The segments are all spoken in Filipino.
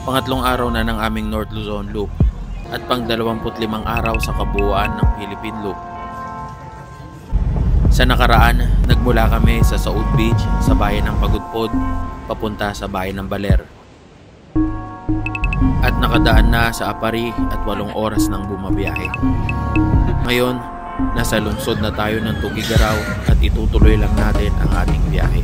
Pangatlong araw na ng aming North Luzon Loop at pang 25 araw sa kabuuan ng Philippine Loop. Sa nakaraan, nagmula kami sa Saud Beach sa bayan ng Pagudpod papunta sa bayan ng Baler. At nakadaan na sa Apari at 8 oras nang bumabiyahe. Ngayon, nasa lungsod na tayo ng Tugigaraw at itutuloy lang natin ang ating biyahe.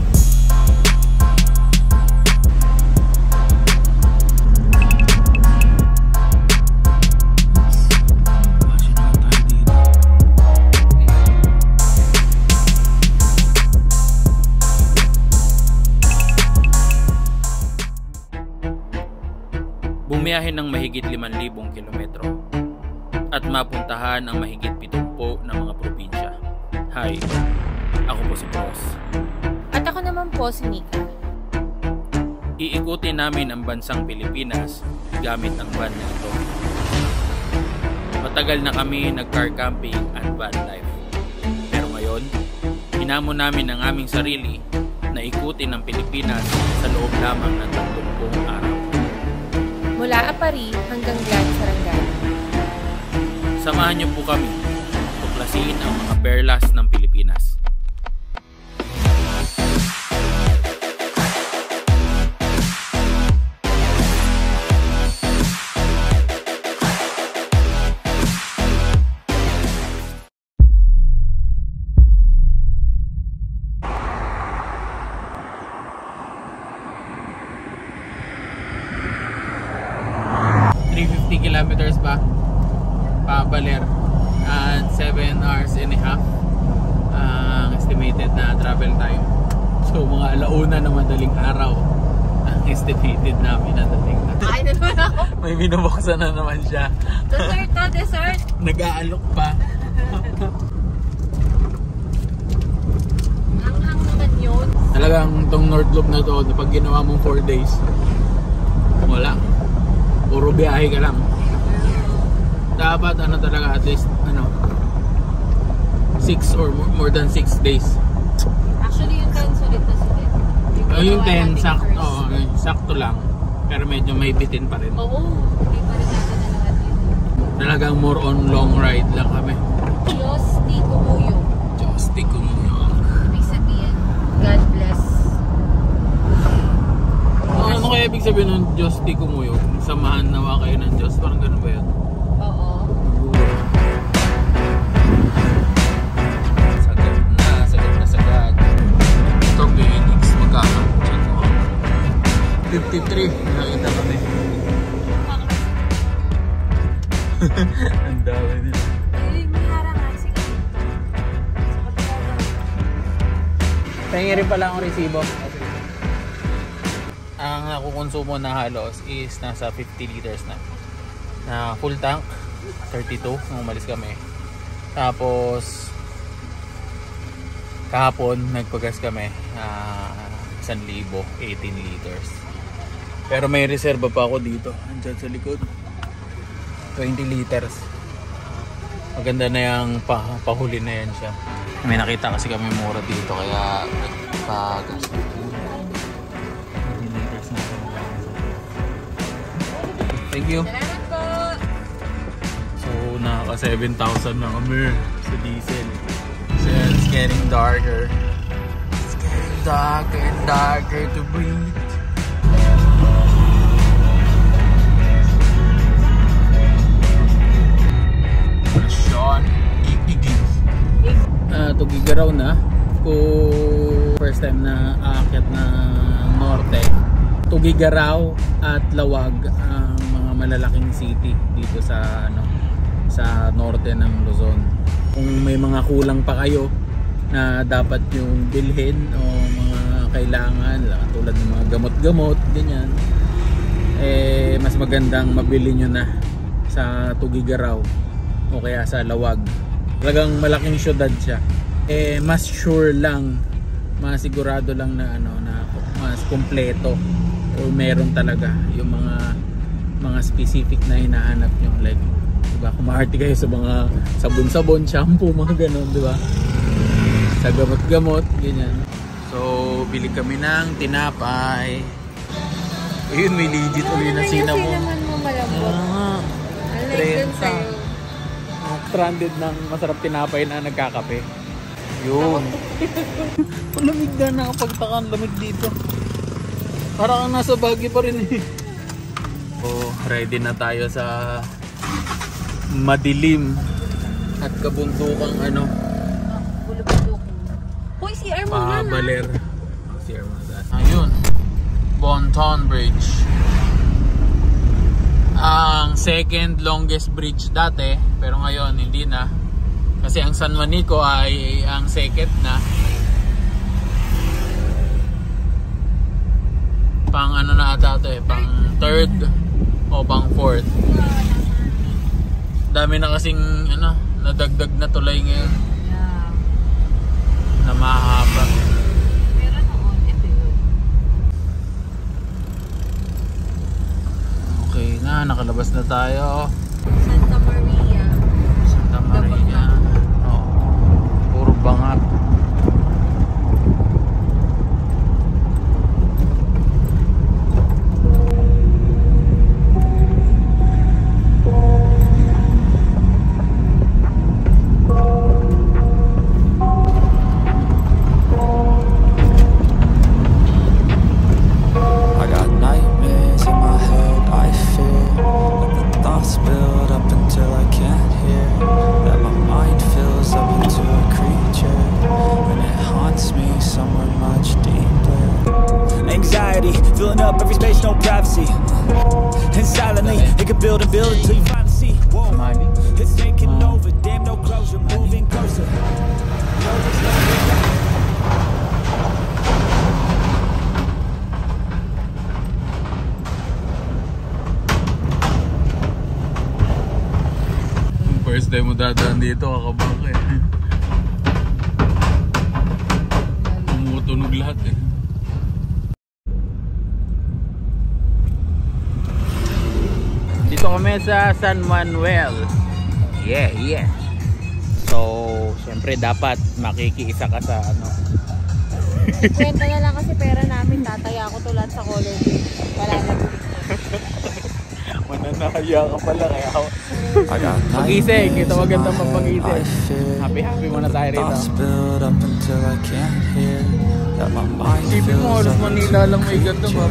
Bumiyahe ng mahigit 5,000 kilometro at mapuntahan ang mahigit 70 ng mga probinsya. Hi, ako po si Bros. At ako naman po si Nika. Iikutin namin ang bansang Pilipinas gamit ang van na ito. Matagal na kami nag-car camping at van life. Pero ngayon, hinamon namin ang aming sarili na ikutin ang Pilipinas sa loob lamang ng 30 araw. Mula Apari hanggang Gran Sarangani. Samahan niyo po kami tuklasin ang mga perlas ng Pilipinas. Kilometers ba pa Baler at 7 hours and a half ang estimated na travel time. So mga alauna na madaling araw ang estimated namin na dating na. Ay, na naman ako. May binubuksan na naman siya. Dessert to, dessert. Nag-aalok pa. Ang naman yun. Talagang tong North Loop na to, pag ginawa mong 4 days, wala. Puro biyahe ka lang. Dapat ano talaga at least 6 or more than 6 days. Actually yung 10 sulit na sulit. Yung 10 sakto, sakto lang. Pero medyo may bitin pa rin. Oo, hindi pa rin natin na lahat yun. Talagang more on long ride lang kami. Diyos di kumuyo. Diyos di kumuyo. Ibig sabihin, God bless. Ano kaya ibig sabihin ng Diyos di kumuyo? Samahan nawa kayo ng Diyos? Parang ganun ba yun? Oo. Sagad. Ito Phoenix, magkano? 53, nakita kami. Ang dami din. Ay, may harang nga. Sige. Sa kapila daw. Pahingi rin pala ang resibo. Ang nakukonsumo na halos is nasa 50 liters na. Na full tank, 32 nung umalis kami. Tapos kahapon nagpagas kami 1,000, 18 liters. Pero may reserva pa ako dito, andyan sa likod, 20 liters. Maganda na yung pahuli na yan siya. May nakita kasi kami mura dito kaya nagpagas. 20 liters na ito. Thank you. Salamat po. So naka 7,000 na kami sa diesel. So it's getting darker. It's getting darker and darker to breathe. Sean, Tugigaraw na. Kung first time na aakyat na norte, Tugigaraw at Lawag ang mga malalaking city dito sa sa norte ng Luzon. Kung may mga kulang pa kayo na dapat yung bilhin o mga kailangan tulad ng mga gamot-gamot ganyan, mas magandang mabili nyo na sa Tugigaraw o kaya sa Lawag. Talagang malaking syudad siya. Mas sure lang, mas sigurado lang na na mas kompleto o meron talaga yung mga specific na hinahanap nyo, like diba, kumahati kayo sa mga sabon-sabon, shampoo, mga ganon, diba, sa gamot-gamot ganyan. So bili kami ng tinapay, Ayun, may legit uli na cinnamon. Cinnamon mo malambot. Unlike dun sa'yo. Stranded ng masarap tinapay na nagkakape. Yun. Malamig na, nakapagtaka ang lamig dito. Parang kang nasa Baguio pa rin eh. Oh, ready na tayo sa madilim at kabuntukang ano. Uy, CR mo na. Pabaler. CR mo na. Ayun. Bonton Bridge. Ang second longest bridge dati, pero ngayon hindi na. Kasi ang San Juanico ay ang second na. Pang ano na ata ito eh, pang third o pang fourth. Dami na kasing ano, nadagdag na tulay ngayon. Na mahaba. Pero noon, ito yun. Okay na, nakalabas na tayo. Santa Maria. Santa Maria. Oh, puro banga. Filling up every space, no privacy. And silently, it can build and build until you finally see. Whoa, it's taking over, damn no closure, moving closer. First time mo dadaan dito, kakabaka eh. Tumutunog lahat eh. Dito kami sa San Manuel. Yeah. So, syempre dapat makikiisa ka sa ano. Kwenta na lang kasi pera namin, tataya ako tulad sa color game. Wala na. Mananaya ka pala kaya ako. Pag-isig, ito magandang mapag-isig. Happy muna tayo rito. Isipin mo, halos Manila lang may ganda ba?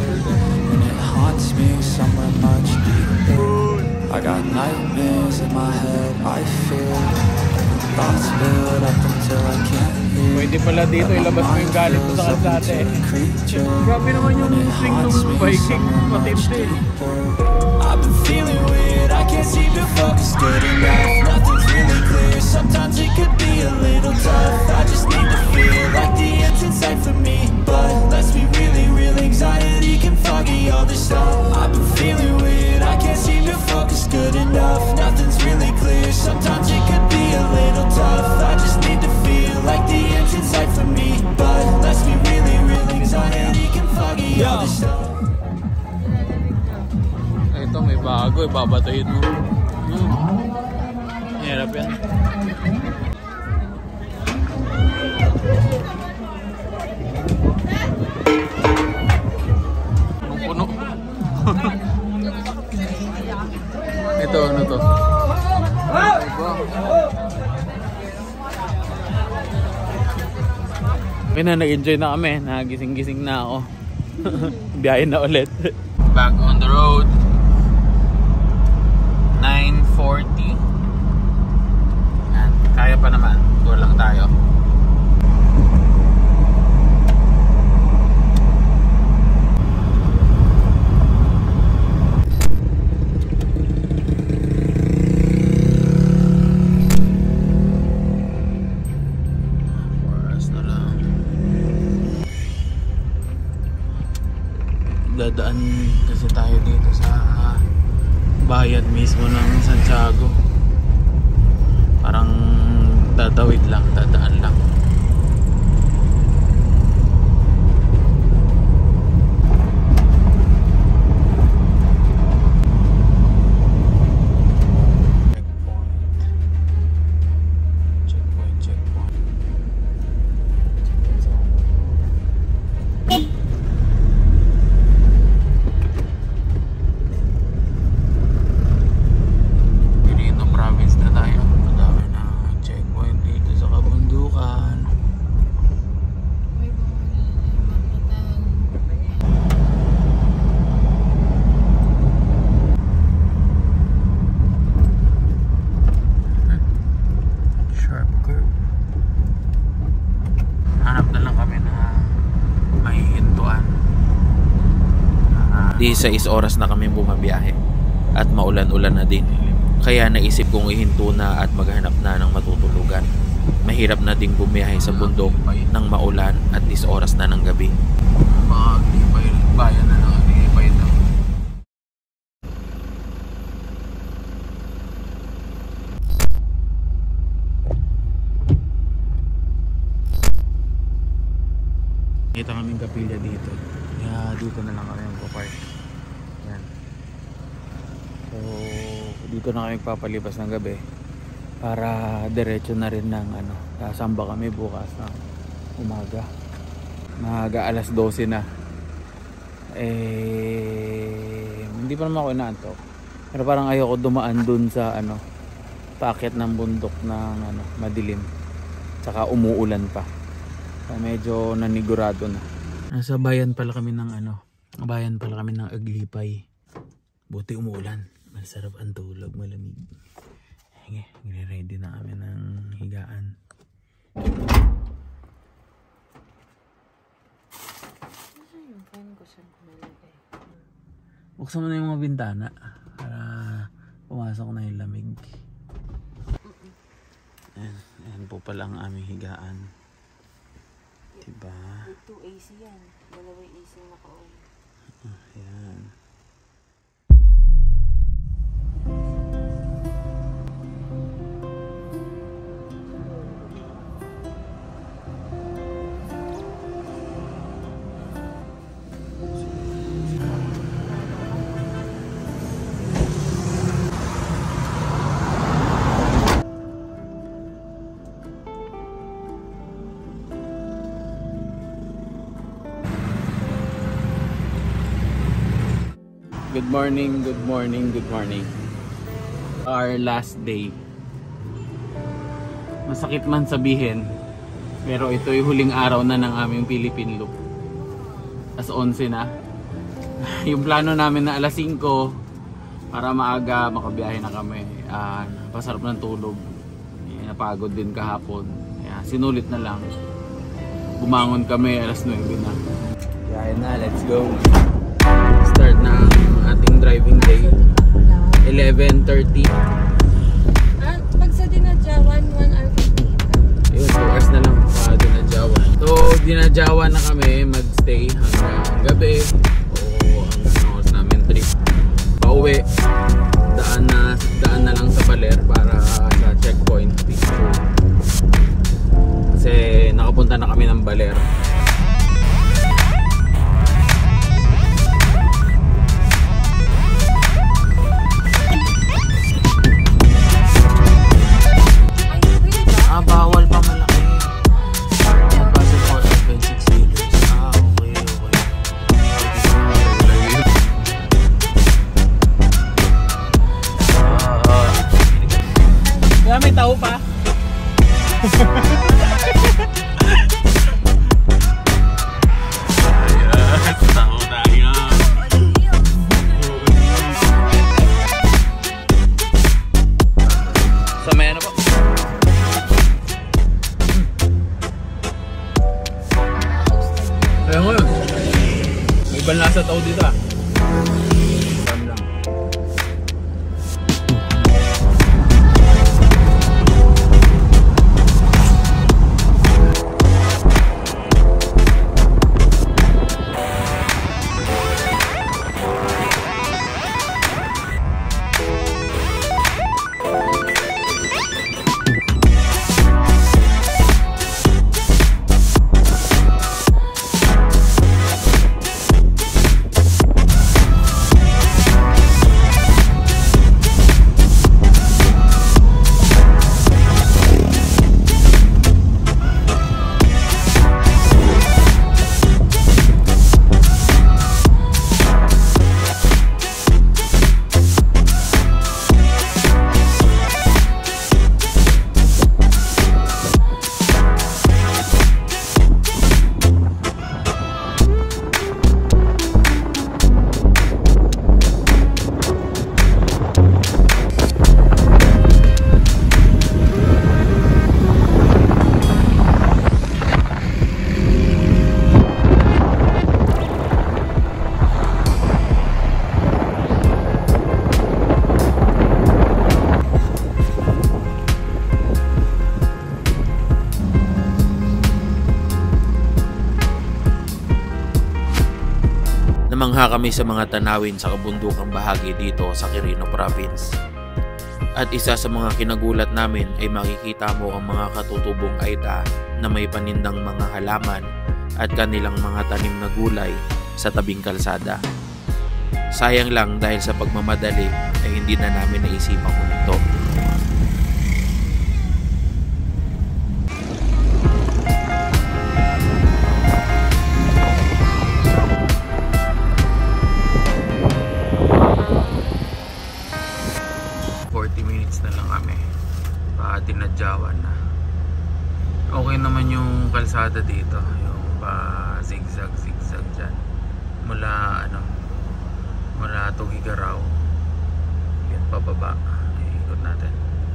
I got nightmares in my head, I fear thoughts build up until I can't hear. Pwede pala dito ilabas mo yung galit mo sa kalsada eh. Grabe naman yung swing ng biking, matindi. I've been feeling weird, I can't seem to focus good enough. Nothing's really clear, sometimes it could be a little tough. I just need to feel like the end's in sight for me. But let's be really real, anxiety can foggy all this stuff. I've been feeling weird, I can't seem to focus good enough. Nothing's really clear, sometimes it could be a little tough. I just need to feel like the end's in sight for me. But let's be really real, anxiety can foggy all this stuff. Ito may bago, ibabatuhin mo. Hirap yan. Puno. Ito, ano to? Okay na, nag-enjoy na kami. Nagising-gising na ako. Biyahe na ulit. Back on the road. 9:40. Yan, kaya pa naman. Go lang tayo. Dadaan kasi tayo dito sa bayan mismo ng Santiago. Parang tatawid lang, dadaan lang. 16 oras na kami bumabiyahe at maulan-ulan na din. Kaya naisip kong ihinto na at maghanap na ng matutulugan. Mahirap na ding bumiyahe sa bundok ng maulan at 10 oras na ng gabi. Bayan na ng Aglipay daw. Kita kaming kapilya dito. Kaya dito na lang kami magpapark. Yan. So, dito na kami papalibas ng gabi para diretso na rin ng sasamba kami bukas ng umaga. Maaga alas 12 na. Hindi pa naman ako inaantok. Pero parang ayoko dumaan dun sa paakyat ng bundok ng madilim. Tsaka umuulan pa. Medyo nanigurado na. Nasa bayan pala kami ng Aglipay. Buti umuulan. Masarap ang tulog, malamig. Nire-ready na kami ng higaan. Buksan mo na yung mga bintana para pumasok na yung lamig. Ayan po pala ang aming higaan. Diba? 2 AC yan. Dalawang AC naka-on. Ayan. Good morning, good morning, good morning. Our last day. Masakit man sabihin, pero ito yung huling araw na ng aming Philippine Loop. As 11 na. Yung plano namin na alas 5 para maaga makabiyahe na kami. Pasarap ng tulog. Napagod din kahapon. Sinulit na lang. Bumangon kami alas 9 na. Biyahe na, let's go. Start na ating driving day. 11:30. Pag sa Dinadjawan, 1 hour 50. Yun, 2 hours na lang pa Dinadjawan. So, Dinadjawan na kami magstay hanggang gabi o hanggang oras namin trip. Pauwi, daan na lang sa Baler para sa checkpoint picture. Kasi nakapunta na kami ng Baler. Bawal pa malaki. Base for 26 liters. Okay. Kaya may tao pa. Tao tayo. Sa may po? Ayan ko yun. May ibang lasa tao dito ah. Lang. Bumangha kami sa mga tanawin sa kabundukang bahagi dito sa Quirino Province. At isa sa mga kinagulat namin ay makikita mo ang mga katutubong aita na may panindang mga halaman at kanilang mga tanim na gulay sa tabing kalsada. Sayang lang dahil sa pagmamadali ay hindi na namin naisipang huminto. Na lang kami tinadyawan na. Okay naman yung kalsada dito, yung zigzag dyan mula Tugigaraw yan pababa. Ikot natin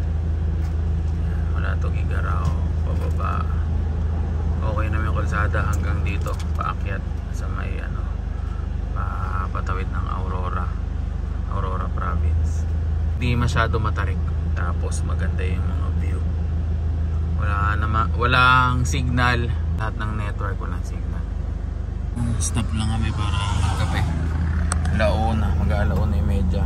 mula Tugigaraw pababa. Okay naman yung kalsada hanggang dito paakyat sa may patawid ng Aurora Province. Di masyado matarik, tapos maganda yung mga view. Walang signal, lahat ng network walang signal. Stop lang kami para magkape. Mag-alauna yung medya.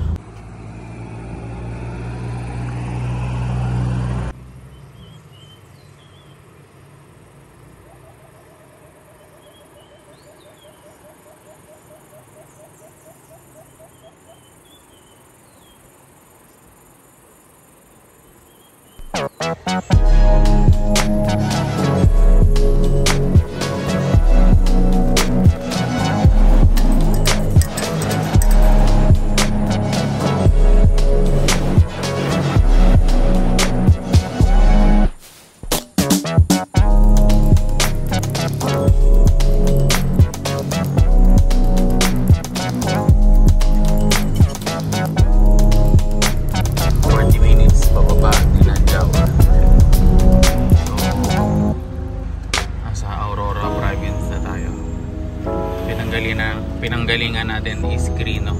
Pinanggalingan natin is Quirino.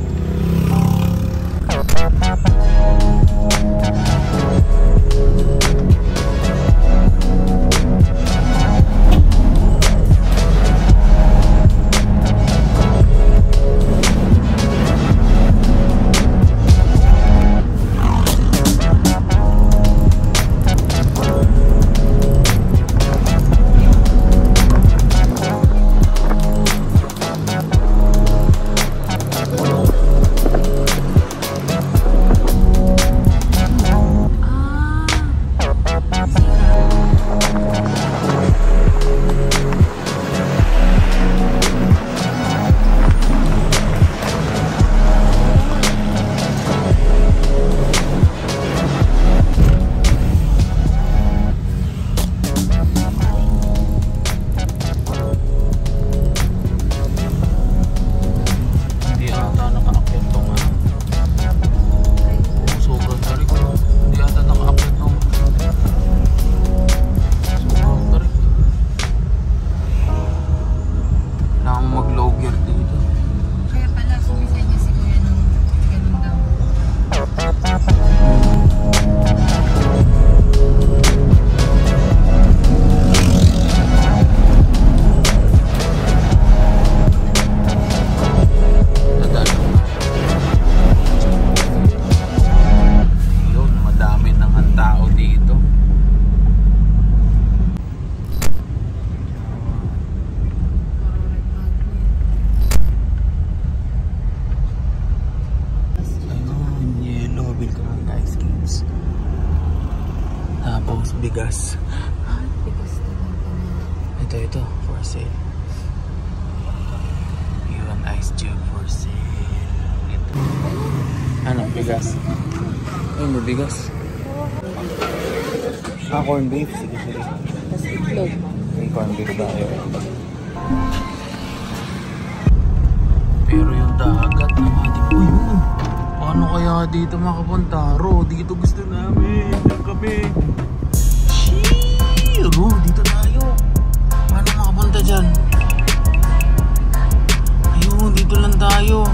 Bigas. Ito for sale. Yun, ice cube for sale. Ito. Ano, bigas? Ay, may bigas. Corn beef. Sige. Tapos itlog. May corn beef tayo. Pero yung dagat ng ating yun. Paano kaya dito makapunta? Dito gusto namin. Diyan kami. Dito tayo. Paano makapunta dyan? Ayun, dito lang tayo.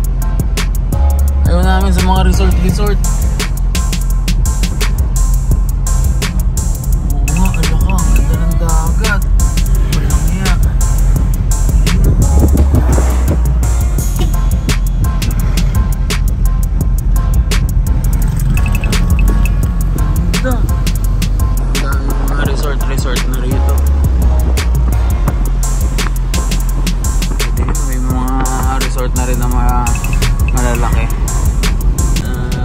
Ayaw namin sa mga resort. Oo nga, alaka. Ang ganda ng dagat. Walang hiya.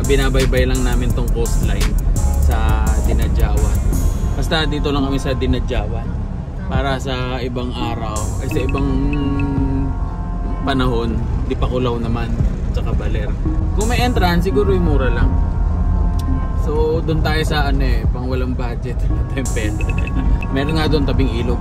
binabaybay lang namin tong coastline sa Dinadjawan. Basta dito lang kami sa Dinadjawan para sa ibang araw ay sa ibang panahon Dipakulaw naman tsaka Baler. Kung may entrance siguro yung mura lang. So doon tayo sa ano pang walang budget tempe. Meron nga doon tabing ilog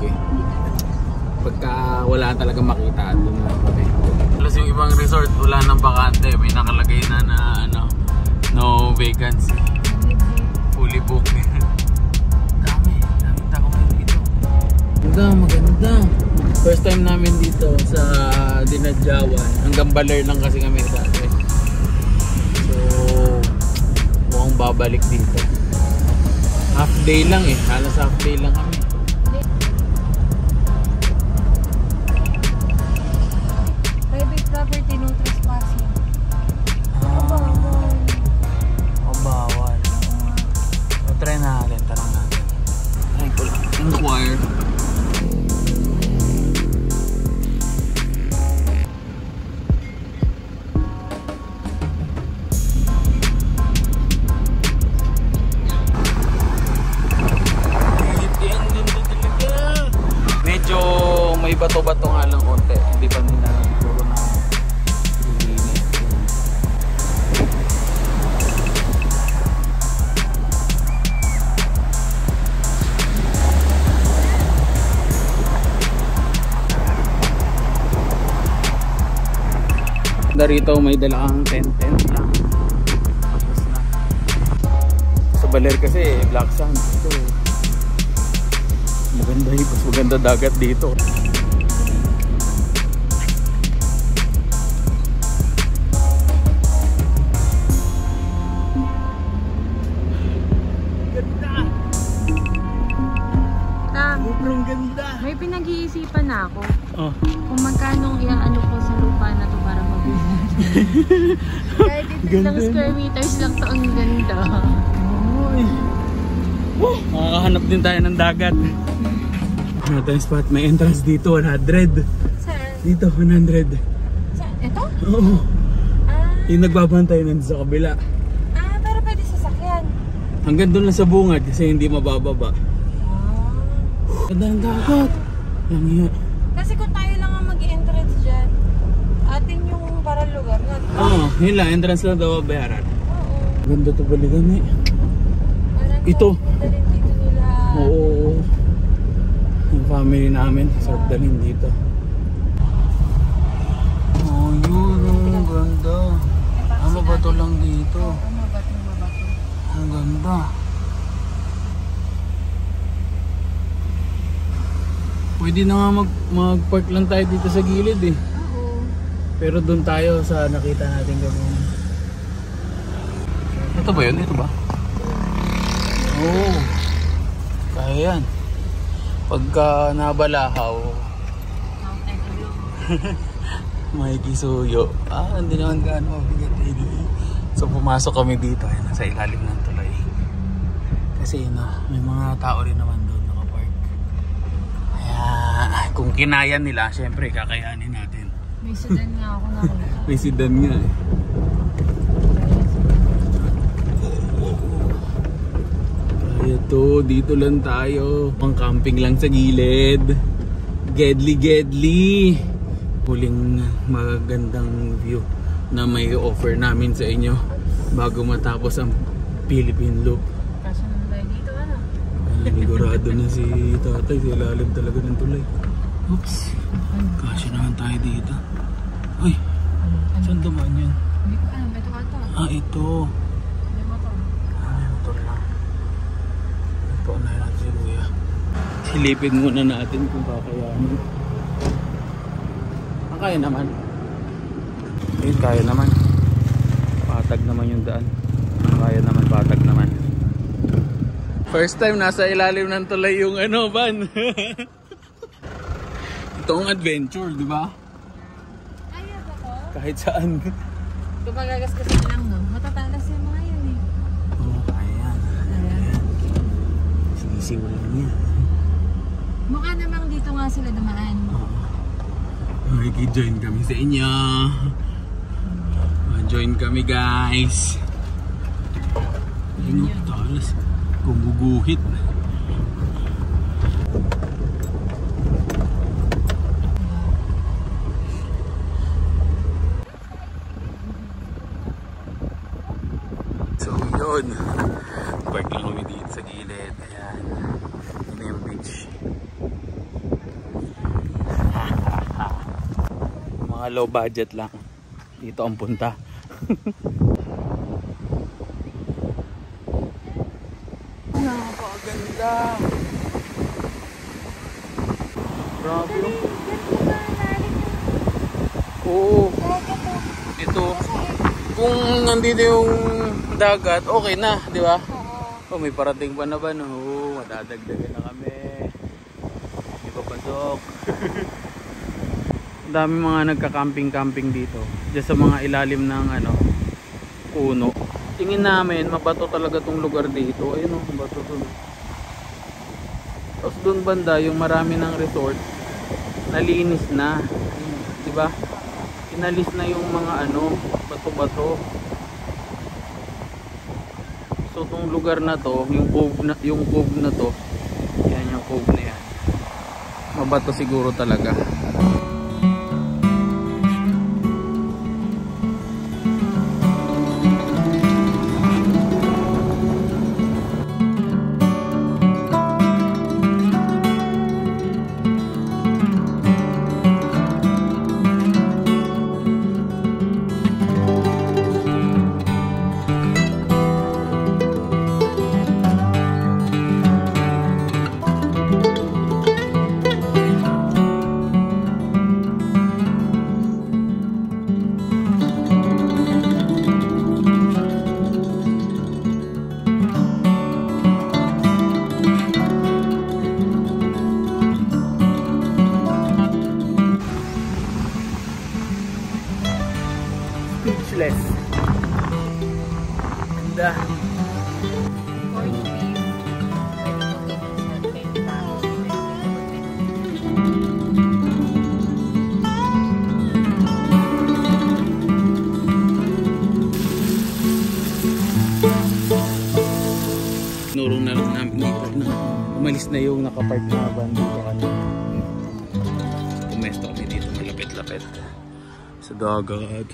pagka wala talaga makita doon lang kami. Plus yung ibang resort wala nang bakante, may nakalagay na ano no vacancy, fully booked. daming tao ngayon dito. Maganda. First time namin dito sa Dinadjawan. Hanggang Baler lang kasi kami dati. So mukhang babalik dito. Half day lang halos half day lang kami. Private property, no trespassing. Bawal. Try natin, tanong natin. Try ko lang. Inquire. Medyo may bato-bato nga lang konti. Hindi pa nila siguro na linis. Darito may dala kang tent lang. Tapos na. Sa Baler kasi black sand ito. Maganda dagat dito. Sobrang ganda. May pinag-iisipan na ako. Kung magkano iaano ko sa lupa na to para mabili. Kahit ilang square meters lang to, ang ganda. Makakahanap din tayo ng dagat. Ano spot? May entrance dito, 100. Saan? Dito, 100. Saan? Ito? Oo. Yung nagbabantay nandun sa kabila. Pero pwede sasakyan. Hanggang doon lang sa bungad kasi hindi mabababa. Ganda ng dagat. Yan nga. Kasi kung tayo lang ang mag-entrance dyan, atin yung para lugar nga. Yun lang. Entrance lang daw bayaran. Oo. Ganda to balikan Ito. Dalhin dito nila. Oo. Yung family namin, sarap dalhin dito. Yun. Ang ganda. Ano ba to lang dito? Mabato. Ang ganda. Pwede na nga mag-park lang tayo dito sa gilid Oo. Pero doon tayo sa nakita natin gano'n. Ito ba yun? Ito ba? Oo. Kaya yan. Pagka nabalahaw, may kisuyo. Hindi naman gaano mabigat So pumasok kami dito. Nasa ilalim ng tulay. Kasi may mga tao rin naman doon nakapark. Kaya kung kinaya nila, syempre kakayanin natin. May sedan nga ako nakita. May sedan nga Ito, dito lang tayo. Pang camping lang sa gilid. Gedli. Huling magandang view na may offer namin sa inyo bago matapos ang Philippine Loop. Kasya naman tayo dito, ano? Nanigurado na si tatay. Sa ilalim talaga ng tulay. Oops. Kasya naman tayo dito. Uy, saan dumaan yan? Hindi ko alam, ito ata. Ito. May motor. May motor lang. Ito na natin kuya. Silipin muna natin kung kakayanin. Kaya naman. Ayun, kaya naman. Patag naman yung daan. Kaya naman, patag naman. First time nasa ilalim ng tulay yung van. Itong adventure, di ba? Ayaw ba ko? Kahit saan. Kung magagasgasin lang, no? Matatalas yung mga yun Ayan. Sinisiw lang yan. Mukha namang dito nga sila dumaan. Join kami sa inyo. Join kami guys. Ayun o, talas. Gumuguhit. So yun, park lang kami dito sa gilid. Ayan, yun na yung beach. Mga low budget lang dito ang punta. Napakaganda. Grabe. Oo. Ito. Kung nandito yung dagat, okay na, di ba? Oh, may parating pa na ba? No? Oo, madadagdagan na kami. Hindi pa pasok. Dami mga nagka-camping-camping dito. Diyan sa mga ilalim ng ano, puno. Tingin namin, mabato talaga tong lugar dito. Ayun o, mabato to. Tapos doon banda, yung marami ng resort, nalinis na. Di ba? Inalis na yung mga ano, bato-bato. So tong lugar na to, yung cove na to, yan yung cove na yan. Mabato siguro talaga. Speechless. Ganda. Nurong na lang namin dito na umalis na yung nakapark na van dito kanina. Pumesto kami dito malapit-lapit sa dagat.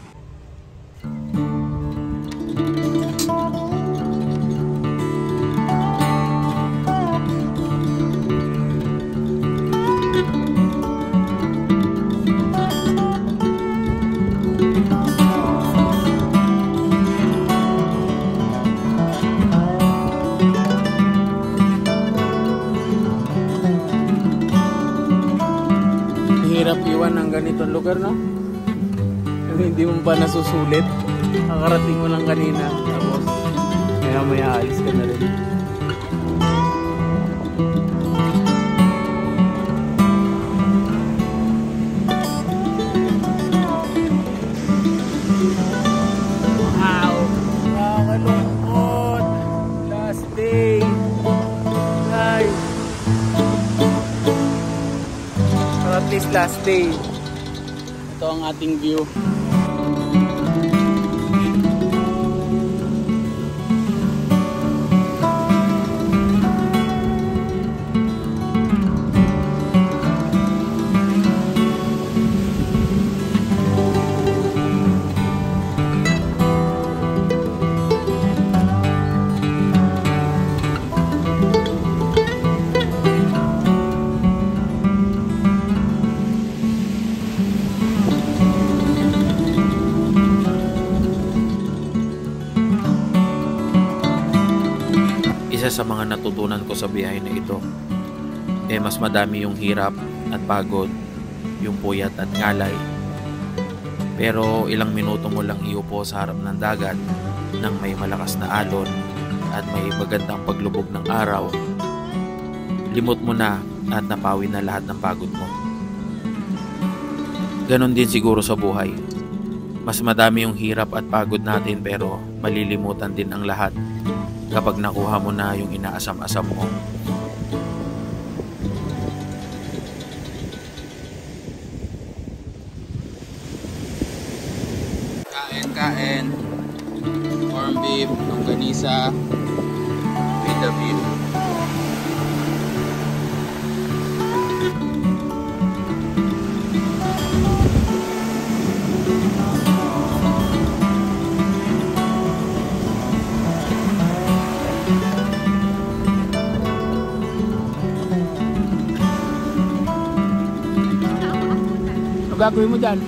Hirap iwan ng ganitong lugar, no? Hindi mo pa nasusulit. Nakarating mo lang kanina, tapos maya alis ka na rin. Wow! Nakakalungkot! Last day! Guys! At least last day. Ito ang ating view. Isa sa mga natutunan ko sa biyahe na ito, mas madami yung hirap at pagod, yung puyat at ngalay. Pero ilang minuto mo lang iupo sa harap ng dagat nang may malakas na alon at may magandang paglubog ng araw, limot mo na at napawi na lahat ng pagod mo. Ganon din siguro sa buhay. Mas madami yung hirap at pagod natin pero malilimutan din ang lahat kapag nakuha mo na yung inaasam-asam mo. Kain. corned beef, longganisa, David. Ano gagawin mo dyan?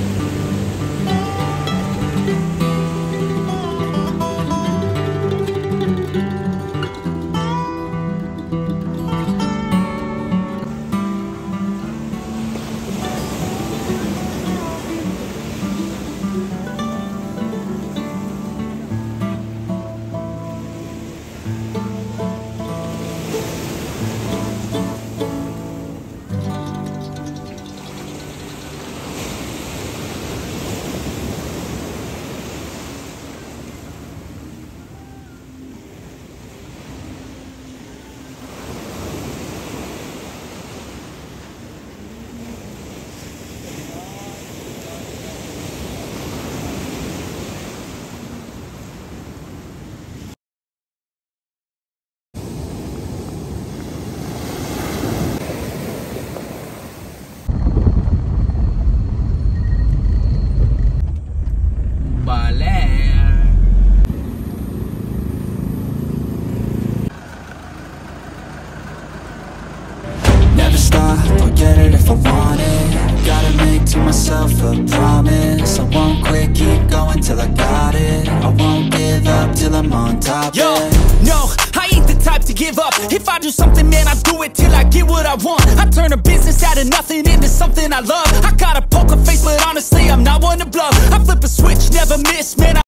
I'll get it if I want it. Gotta make to myself a promise. I won't quit, keep going till I got it. I won't give up till I'm on top. Yo, no, I ain't the type to give up. If I do something, man, I do it till I get what I want. I turn a business out of nothing into something I love. I got a poker face, but honestly, I'm not one to bluff. I flip a switch, never miss, man.